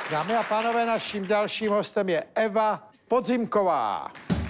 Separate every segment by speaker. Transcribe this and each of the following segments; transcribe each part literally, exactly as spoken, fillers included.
Speaker 1: Dámy a pánové, naším dalším hostem je Eva Podzimková.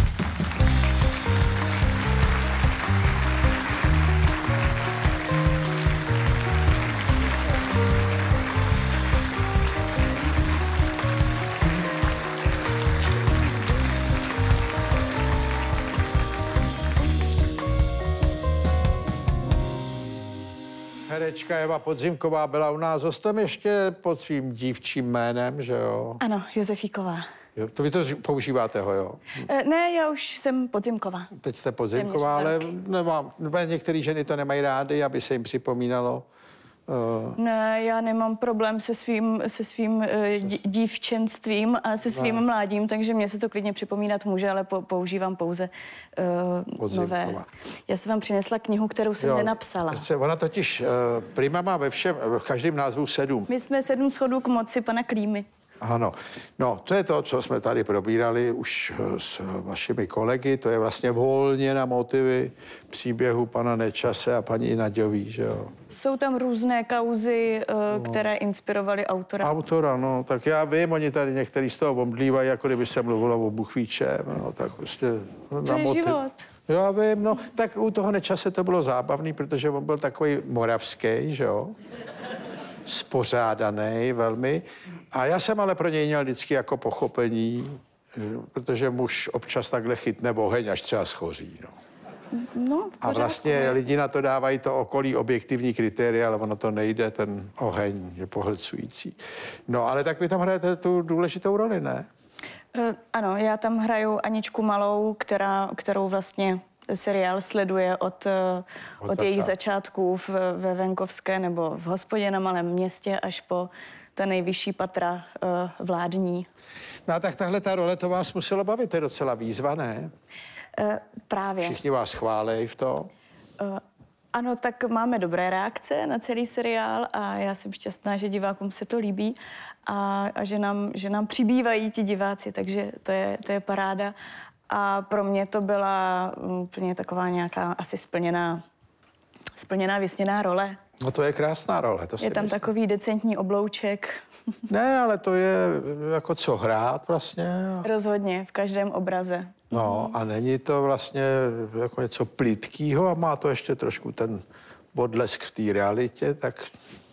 Speaker 1: Herečka Eva Podzimková byla u nás hostem ještě pod svým dívčím jménem, že jo?
Speaker 2: Ano, Josefíková.
Speaker 1: Jo, to vy to používáte ho, jo?
Speaker 2: E, ne, já už jsem Podzimková.
Speaker 1: Teď jste Podzimková, ale nemám, některé ženy to nemají rády, aby se jim připomínalo. Uh...
Speaker 2: Ne, já nemám problém se svým, se svým uh, dívčenstvím a se svým no. mládím, takže mě se to klidně připomínat může, ale po, používám pouze uh, nové. Já jsem vám přinesla knihu, kterou jsem jo, nenapsala.
Speaker 1: Ona totiž, uh, Prima má ve všem, v každém názvu sedm.
Speaker 2: My jsme sedm schodů k moci pana Klímy.
Speaker 1: Ano. No, to je to, co jsme tady probírali už s vašimi kolegy. To je vlastně volně na motivy příběhu pana Nečase a paní Naďový, že jo?
Speaker 2: Jsou tam různé kauzy, no. které inspirovaly autora.
Speaker 1: Autora, no, tak já vím, oni tady některý z toho omdlívají, jako kdyby se mluvilo o buchvíčem, no, tak prostě
Speaker 2: no, na motiv. Život.
Speaker 1: Jo, já vím, no, tak u toho Nečase to bylo zábavný, protože on byl takový moravský, že jo? Spořádaný velmi. A já jsem ale pro něj měl vždycky jako pochopení, protože muž občas takhle chytne oheň, až třeba schoří. No.
Speaker 2: No,
Speaker 1: a vlastně lidi na to dávají to okolí objektivní kritéria, ale ono to nejde, ten oheň je pohlcující. No, ale tak vy tam hrajete tu důležitou roli, ne?
Speaker 2: Uh, ano, já tam hraju Aničku Malou, která, kterou vlastně seriál sleduje od, od, od jejich začátků v, ve venkovské nebo v hospodě na malém městě až po ta nejvyšší patra uh, vládní.
Speaker 1: No a tak tahle ta role, to vás muselo bavit, to je docela výzva, ne?
Speaker 2: Uh, právě.
Speaker 1: Všichni vás chválej v to?
Speaker 2: Uh, ano, tak máme dobré reakce na celý seriál a já jsem šťastná, že divákům se to líbí a, a že, nám, že nám přibývají ti diváci, takže to je, to je paráda. A pro mě to byla úplně taková nějaká asi splněná, splněná vysněná role.
Speaker 1: No to je krásná role. To
Speaker 2: je tam myslím. Takový decentní oblouček.
Speaker 1: Ne, ale to je jako co hrát vlastně.
Speaker 2: Rozhodně, v každém obraze.
Speaker 1: No a není to vlastně jako něco plytkýho a má to ještě trošku ten odlesk v té realitě, tak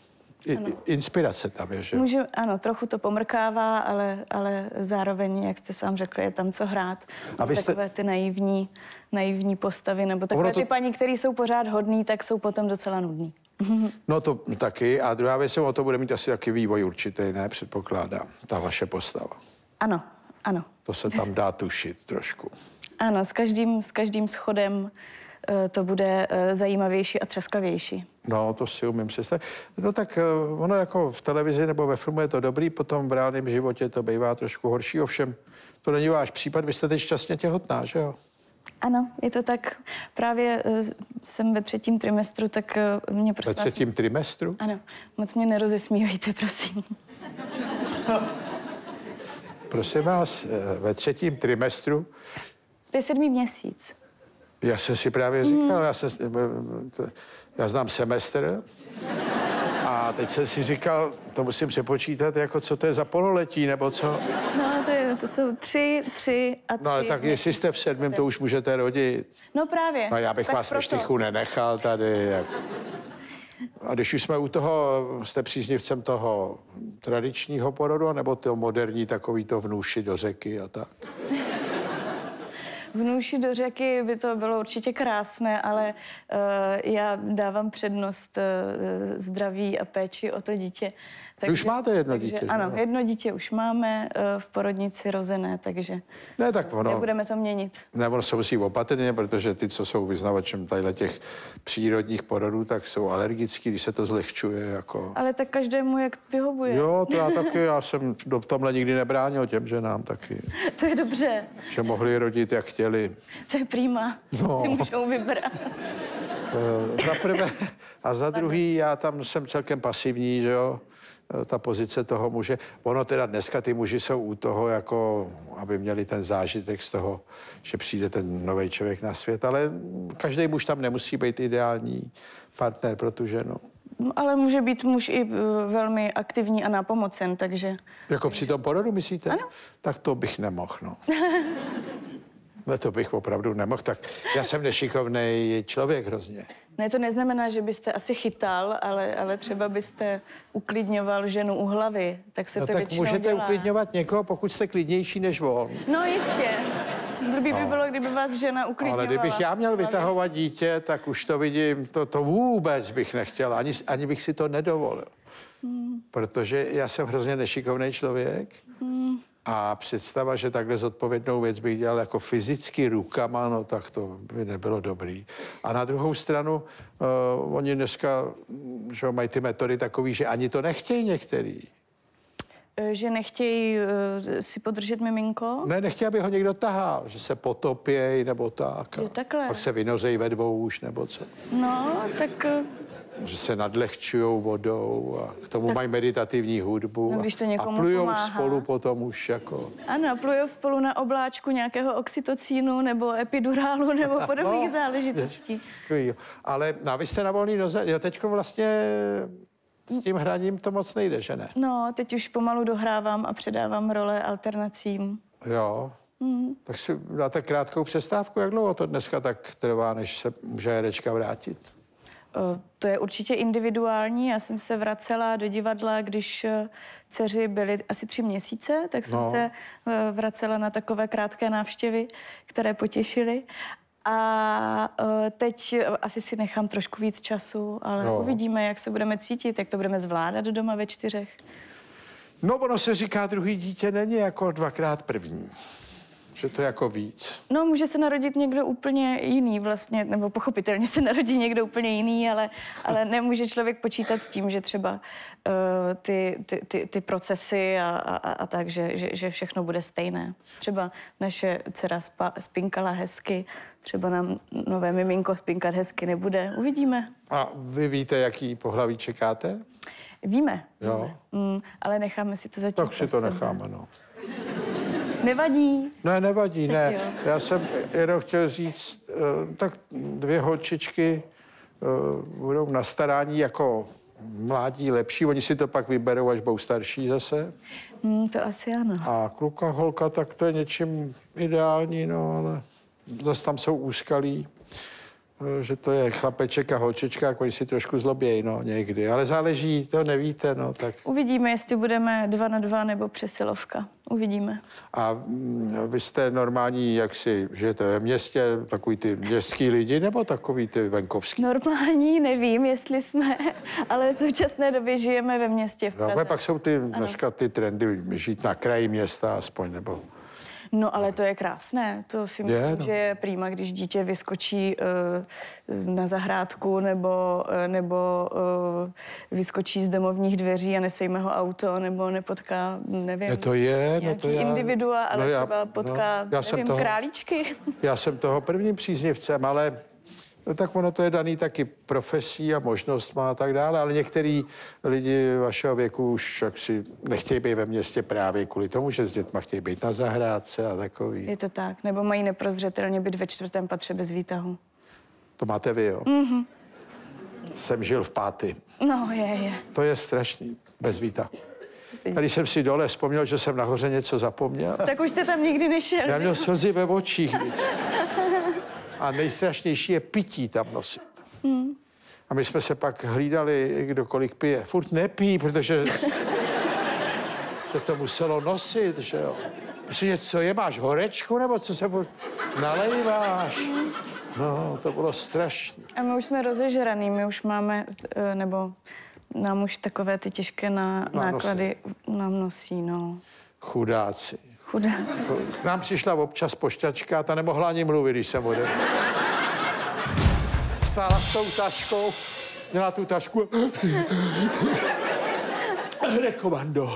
Speaker 1: i, inspirace tam je, že?
Speaker 2: Můžu, ano, trochu to pomrkává, ale, ale zároveň, jak jste sám řekl, je tam co hrát. A vy jste... Takové ty naivní, naivní postavy, nebo takové to... ty paní, které jsou pořád hodný, tak jsou potom docela nudný.
Speaker 1: No to taky. A druhá věc, o to bude mít asi taky vývoj určitý, ne? Předpokládám, ta vaše postava.
Speaker 2: Ano, ano.
Speaker 1: To se tam dá tušit trošku.
Speaker 2: Ano, s každým, s každým schodem to bude zajímavější a třaskavější.
Speaker 1: No, to si umím představit. No tak ono jako v televizi nebo ve filmu je to dobrý, potom v reálném životě to bývá trošku horší. Ovšem, to není váš případ, vy jste teď šťastně těhotná, že jo?
Speaker 2: Ano, je to tak. Právě jsem ve třetím trimestru, tak mě prostě...
Speaker 1: Ve třetím vás... trimestru?
Speaker 2: Ano, moc mě nerozesmívejte, prosím.
Speaker 1: Prosím vás, ve třetím trimestru...
Speaker 2: To je sedmý měsíc.
Speaker 1: Já jsem si právě říkal, mm. já, se, já znám semestr a teď jsem si říkal, to musím přepočítat, jako co to je za pololetí, nebo co?
Speaker 2: No, to, je, to jsou tři, tři a tři.
Speaker 1: No, ale tak jestli jste v sedmém, to už můžete rodit.
Speaker 2: No právě.
Speaker 1: No, já bych
Speaker 2: tak
Speaker 1: vás ve štychu nenechal tady. Jak... A když už jsme u toho, jste příznivcem toho tradičního porodu, nebo toho moderní, takový to vnůši do řeky a tak?
Speaker 2: Vnůši do řeky by to bylo určitě krásné, ale uh, já dávám přednost uh, zdraví a péči o to dítě.
Speaker 1: Takže, už máte jedno
Speaker 2: takže,
Speaker 1: dítě?
Speaker 2: Ano, jedno dítě už máme uh, v porodnici rozené, takže
Speaker 1: ne, tak ono,
Speaker 2: nebudeme to měnit.
Speaker 1: Ne, ono se musí opatrně, protože ty, co jsou vyznavačem tadyhle těch přírodních porodů, tak jsou alergický, když se to zlehčuje. Jako...
Speaker 2: Ale tak každému jak vyhovuje.
Speaker 1: Jo, to já taky, já jsem do tomhle nikdy nebránil těm ženám taky.
Speaker 2: To je dobře.
Speaker 1: Že mohli rodit, jak chtěli.
Speaker 2: To je prima, no. Si můžou vybrat.
Speaker 1: Za prvé a za druhý, já tam jsem celkem pasivní, že jo, ta pozice toho muže. Ono teda dneska ty muži jsou u toho, jako aby měli ten zážitek z toho, že přijde ten nový člověk na svět, ale každý muž tam nemusí být ideální partner pro tu ženu.
Speaker 2: Ale může být muž i velmi aktivní a nápomocen, takže...
Speaker 1: Jako při tom porodu, myslíte?
Speaker 2: Ano.
Speaker 1: Tak to bych nemohl, no. Ne, to bych opravdu nemohl. Tak já jsem nešikovnej člověk hrozně.
Speaker 2: Ne, to neznamená, že byste asi chytal, ale, ale třeba byste uklidňoval ženu u hlavy, tak se
Speaker 1: No
Speaker 2: to
Speaker 1: tak
Speaker 2: většinou
Speaker 1: můžete
Speaker 2: dělá.
Speaker 1: uklidňovat někoho, pokud jste klidnější než on.
Speaker 2: No jistě. Blbý by bylo, kdyby vás žena uklidňovala.
Speaker 1: Ale kdybych já měl vytahovat dítě, tak už to vidím, to, to vůbec bych nechtěl, ani, ani bych si to nedovolil. Hmm. Protože já jsem hrozně nešikovný člověk hmm. a představa, že takhle zodpovědnou věc bych dělal jako fyzicky rukama, no tak to by nebylo dobrý. A na druhou stranu, uh, oni dneska že mají ty metody takový, že ani to nechtějí některý.
Speaker 2: Že nechtějí uh, si podržet miminko?
Speaker 1: Ne, nechtějí, aby ho někdo tahal, že se potopějí nebo tak.
Speaker 2: Jo, takhle.
Speaker 1: Pak se vynořejí ve dvou už nebo co.
Speaker 2: No, tak... Uh...
Speaker 1: Že se nadlehčujou vodou a k tomu tak... mají meditativní hudbu.
Speaker 2: No, když to někomu
Speaker 1: a plujou
Speaker 2: pomáhá.
Speaker 1: spolu potom už jako...
Speaker 2: Ano, plujou spolu na obláčku nějakého oxytocínu nebo epidurálu nebo podobných no, záležitostí.
Speaker 1: Je, ale no, vy jste na volný noze. Jo, teďko vlastně s tím hraním to moc nejde, že ne?
Speaker 2: No, teď už pomalu dohrávám a předávám role alternacím.
Speaker 1: Jo. Mm. Tak si dáte krátkou přestávku. Jak dlouho to dneska tak trvá, než se může herečka vrátit?
Speaker 2: To je určitě individuální. Já jsem se vracela do divadla, když dceři byly asi tři měsíce, tak jsem no. se vracela na takové krátké návštěvy, které potěšily. A teď asi si nechám trošku víc času, ale no. uvidíme, jak se budeme cítit, jak to budeme zvládat doma ve čtyřech.
Speaker 1: No, ono se říká, druhý dítě není jako dvakrát první. Že to je jako víc.
Speaker 2: No, může se narodit někdo úplně jiný vlastně, nebo pochopitelně se narodí někdo úplně jiný, ale, ale nemůže člověk počítat s tím, že třeba uh, ty, ty, ty, ty procesy a, a, a tak, že, že, že všechno bude stejné. Třeba naše dcera spa, spinkala hezky, třeba nám nové miminko spinkat hezky nebude. Uvidíme.
Speaker 1: A vy víte, jaký pohlaví čekáte?
Speaker 2: Víme.
Speaker 1: Jo.
Speaker 2: Mm, ale necháme si to zatím.
Speaker 1: Tak si to necháme, no.
Speaker 2: Nevadí?
Speaker 1: Ne, nevadí, ne. Já jsem jenom chtěl říct, tak dvě holčičky budou na starání jako mládí lepší, oni si to pak vyberou, až budou starší zase.
Speaker 2: Mm, to asi ano.
Speaker 1: A kluka, holka, tak to je něčím ideální, no, ale zase tam jsou úskalí, že to je chlapeček a holčička, jak oni si trošku zlobějí, no, někdy. Ale záleží, to nevíte, no, tak...
Speaker 2: Uvidíme, jestli budeme dva na dva nebo přesilovka. Uvidíme.
Speaker 1: A mm, vy jste normální, jak si žijete ve městě, takový ty městský lidi, nebo takový ty venkovský?
Speaker 2: Normální, nevím, jestli jsme, ale v současné době žijeme ve městě v Praze.
Speaker 1: No, pak jsou ty, dneska ty trendy, žít na kraji města aspoň, nebo...
Speaker 2: No, ale to je krásné. To si myslím,
Speaker 1: je, no.
Speaker 2: že je prýma, když dítě vyskočí uh, na zahrádku nebo, uh, nebo uh, vyskočí z domovních dveří a nesejme ho auto, nebo nepotká, nevím,
Speaker 1: je to je, no to já...
Speaker 2: individua, ale
Speaker 1: no já,
Speaker 2: třeba potká,
Speaker 1: no, já
Speaker 2: nevím,
Speaker 1: toho,
Speaker 2: králíčky.
Speaker 1: Já jsem toho prvním příznivcem, ale no, tak ono to je daný taky profesí a možnost má a tak dále, ale některý lidi vašeho věku už jaksi nechtějí být ve městě právě kvůli tomu, že s dětma chtějí být na zahrádce a takový.
Speaker 2: Je to tak, nebo mají neprozřetelně být ve čtvrtém patře bez výtahu.
Speaker 1: To máte vy, jo?
Speaker 2: Mm-hmm.
Speaker 1: Jsem žil v pátý.
Speaker 2: No, je, je.
Speaker 1: To je strašný, bez výtahu. Tady jsem si dole vzpomněl, že jsem nahoře něco zapomněl.
Speaker 2: Tak už jste tam nikdy nešel.
Speaker 1: Já měl slzy ve očích. A nejstrašnější je pití tam nosit. Hmm. A my jsme se pak hlídali, kdo kolik pije. Furt nepí, protože se to muselo nosit, že jo. Myslím, něco je, máš horečku, nebo co se furt nalejváš? No, to bylo strašné.
Speaker 2: A my už jsme rozežraný, my už máme, nebo nám už takové ty těžké na, náklady nám nosí, no.
Speaker 1: Chudáci.
Speaker 2: Chudáci.
Speaker 1: K nám přišla občas pošťačka a ta nemohla ani mluvit, když jsem odešel. Stála s tou taškou, měla tu tašku. Rekomando.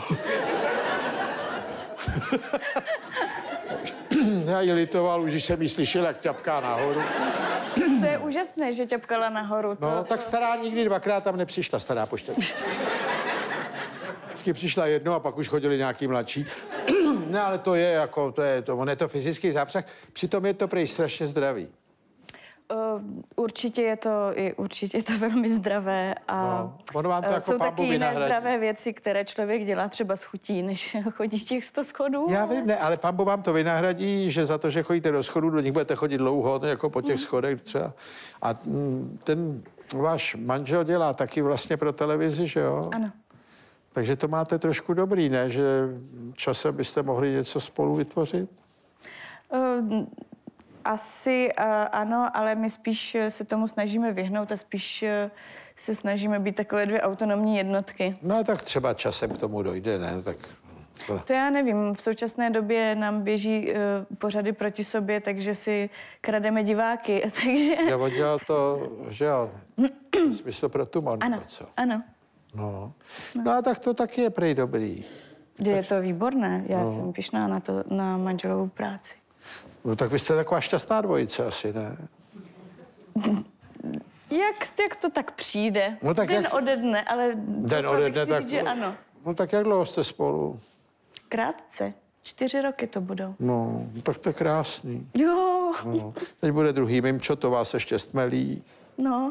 Speaker 1: Já ji litoval, už když jsem ji slyšel, jak ťapká nahoru.
Speaker 2: To je úžasné, že ťapkala nahoru. To,
Speaker 1: no,
Speaker 2: to...
Speaker 1: tak stará nikdy dvakrát tam nepřišla, stará pošťačka. Vždycky přišla jednou a pak už chodili nějaký mladší. No, ale to je jako, to je, to, on je to fyzický zápřah, přitom je to prej strašně zdravý.
Speaker 2: Uh, určitě je to, i určitě je to velmi zdravé a
Speaker 1: No, ono vám to
Speaker 2: uh,
Speaker 1: jako
Speaker 2: jsou
Speaker 1: Pán
Speaker 2: taky
Speaker 1: Bůh
Speaker 2: jiné
Speaker 1: vynahradí.
Speaker 2: zdravé věci, které člověk dělá třeba s chutí, než chodí těch sto schodů.
Speaker 1: Já
Speaker 2: ale-
Speaker 1: vím, ne, ale Pán Bůh vám to vynahradí, že za to, že chodíte do schodů, do nich budete chodit dlouho, jako po těch schodech třeba. A mm, ten váš manžel dělá taky vlastně pro televizi, že jo?
Speaker 2: Ano.
Speaker 1: Takže to máte trošku dobrý, ne? Že časem byste mohli něco spolu vytvořit?
Speaker 2: Uh, asi uh, ano, ale my spíš se tomu snažíme vyhnout a spíš uh, se snažíme být takové dvě autonomní jednotky.
Speaker 1: No tak třeba časem k tomu dojde, ne? Tak...
Speaker 2: To já nevím. V současné době nám běží uh, pořady proti sobě, takže si krademe diváky, takže...
Speaker 1: Já on dělal to, že jo, smysl pro tumor,
Speaker 2: Ano,
Speaker 1: nebo co?
Speaker 2: ano.
Speaker 1: No. no a tak to taky je prej dobrý.
Speaker 2: Že je to výborné. Já no. jsem pyšná na, to, na manželovou práci.
Speaker 1: No tak vy jste taková šťastná dvojice asi, ne?
Speaker 2: Jak, jak to tak přijde?
Speaker 1: No tak
Speaker 2: Den
Speaker 1: jak-
Speaker 2: ode dne, ale
Speaker 1: Den
Speaker 2: doufám,
Speaker 1: ode
Speaker 2: bych
Speaker 1: dne,
Speaker 2: si
Speaker 1: tak...
Speaker 2: říct, že ano.
Speaker 1: No tak jak dlouho jste spolu?
Speaker 2: Krátce. Čtyři roky to budou.
Speaker 1: No, tak to je krásný.
Speaker 2: Jo,
Speaker 1: No. Teď bude druhý mimčo, to vás ještě stmelí.
Speaker 2: no.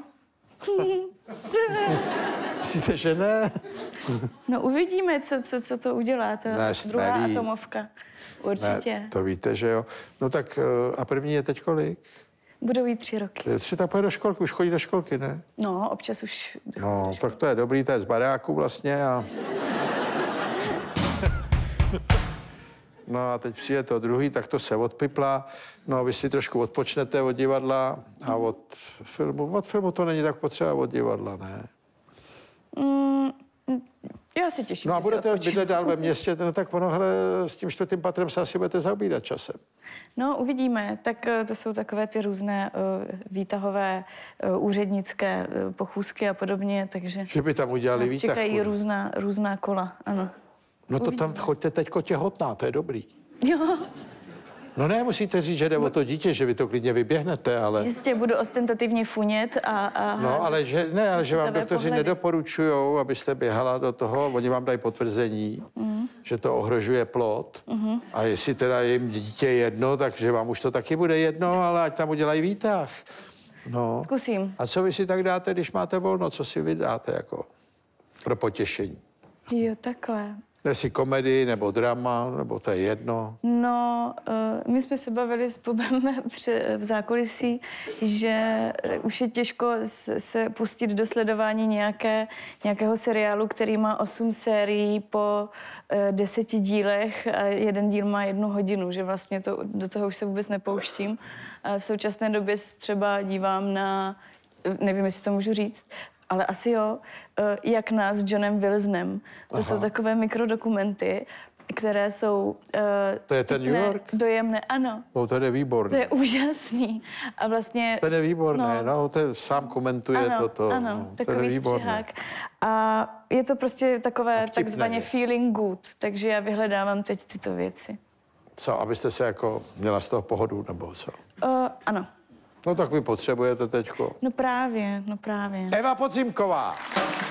Speaker 1: Myslíte, že ne?
Speaker 2: No uvidíme, co, co, co to udělá, ta
Speaker 1: Ne,
Speaker 2: druhá
Speaker 1: stmelí.
Speaker 2: atomovka. Určitě.
Speaker 1: Ne, to víte, že jo. No tak eh, a první je teď kolik?
Speaker 2: Budou jí tři roky.
Speaker 1: Je tři, tak pojde do školky, už chodí do školky, ne?
Speaker 2: No, občas už...
Speaker 1: No, tak to je dobrý, to je z baráku vlastně a... No a teď přijde to druhý, tak to se odpipla. No vy si trošku odpočnete od divadla a od filmu. Od filmu to není tak potřeba, od divadla, ne?
Speaker 2: Mm, já se těším.
Speaker 1: No a
Speaker 2: že si
Speaker 1: budete
Speaker 2: odpočinu.
Speaker 1: bydlet dál ve městě, no tak ono, hele, s tím čtvrtým patrem se asi budete zaobídat časem.
Speaker 2: No, uvidíme. Tak eh, to jsou takové ty různé uh, výtahové, uh, úřednické uh, pochůzky a podobně, takže
Speaker 1: Že by tam udělali
Speaker 2: nás
Speaker 1: výtah.
Speaker 2: čekají
Speaker 1: kurva.
Speaker 2: různá, různá kola, ano.
Speaker 1: No to tam choďte teďko těhotná, to je dobrý.
Speaker 2: Jo,
Speaker 1: No ne, musíte říct, že jde o to dítě, že vy to klidně vyběhnete, ale...
Speaker 2: jistě budu ostentativně funět a, a
Speaker 1: No,
Speaker 2: házet.
Speaker 1: ale že, ne, ale že vám
Speaker 2: Citlivé
Speaker 1: doktoři
Speaker 2: pohledy.
Speaker 1: nedoporučují, abyste běhala do toho, oni vám dají potvrzení, mm. že to ohrožuje plod. Mm. A jestli teda jim dítě je jedno, takže vám už to taky bude jedno, ale ať tam udělají výtah. No.
Speaker 2: Zkusím.
Speaker 1: A co vy si tak dáte, když máte volno? Co si vy dáte jako pro potěšení?
Speaker 2: Jo, takhle.
Speaker 1: Jestli komedii nebo drama, nebo to je jedno.
Speaker 2: No, uh, my jsme se bavili s Bobem při- v zákulisí, že uh, už je těžko s- se pustit do sledování nějaké, nějakého seriálu, který má osm sérií po uh, deseti dílech a jeden díl má jednu hodinu, že vlastně to, do toho už se vůbec nepouštím. Ale v současné době se třeba dívám na, nevím, jestli to můžu říct, ale asi jo, eh, jak nás s Johnem Wilsonem. To
Speaker 1: Aha.
Speaker 2: jsou takové mikrodokumenty, které jsou... eh,
Speaker 1: To je ten New
Speaker 2: vtipné,
Speaker 1: York?
Speaker 2: Dojemné, ano.
Speaker 1: No, to je
Speaker 2: To
Speaker 1: výborné.
Speaker 2: je úžasný. A vlastně...
Speaker 1: To je výborné,
Speaker 2: no.
Speaker 1: no, to je, sám komentuje
Speaker 2: Ano,
Speaker 1: toto.
Speaker 2: ano,
Speaker 1: no, to je
Speaker 2: takový
Speaker 1: výborné.
Speaker 2: střihák. A je to prostě takové
Speaker 1: vtipné
Speaker 2: takzvaně
Speaker 1: je.
Speaker 2: feeling good, takže já vyhledávám teď tyto věci.
Speaker 1: Co, abyste se jako měla z toho pohodu, nebo co?
Speaker 2: Uh, ano,
Speaker 1: No tak vy potřebujete teďko.
Speaker 2: no právě, no právě.
Speaker 1: Eva Podzimková.